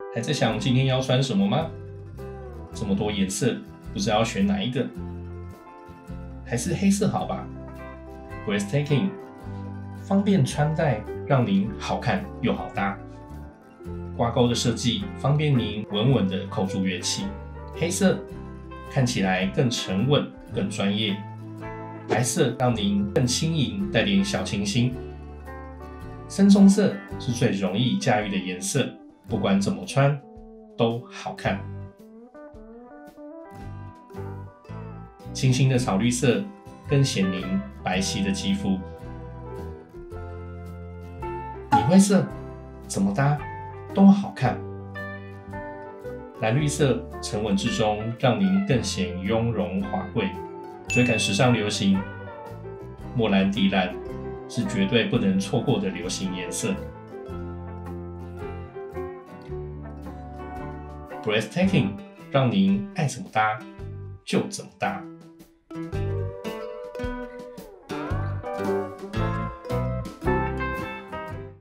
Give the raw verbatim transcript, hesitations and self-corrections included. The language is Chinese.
还在想今天要穿什么吗？这么多颜色，不知道选哪一个？还是黑色好吧 ？Breathtaking， 方便穿戴，让您好看又好搭。挂钩的设计方便您稳稳地扣住乐器。黑色看起来更沉稳、更专业。白色让您更轻盈，带点小清新。深棕色是最容易驾驭的颜色，不管怎么穿都好看。清新的草绿色更显您白皙的肌肤。米灰色怎么搭都好看。蓝绿色沉稳之中，让您更显雍容华贵。追赶时尚流行，莫兰迪蓝是绝对不能错过的流行颜色。Breathtaking， 让您爱怎么搭就怎么搭。